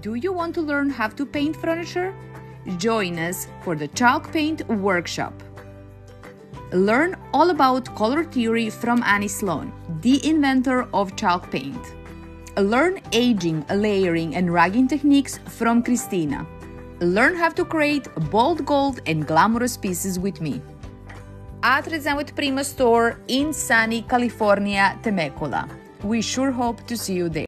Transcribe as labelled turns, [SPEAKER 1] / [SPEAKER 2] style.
[SPEAKER 1] Do you want to learn how to paint furniture? Join us for the Chalk Paint Workshop. Learn all about color theory from Annie Sloan, the inventor of chalk paint. Learn aging, layering, and ragging techniques from Christina. Learn how to create bold gold and glamorous pieces with me. At Redesign with Prima store in sunny California, Temecula. We sure hope to see you there.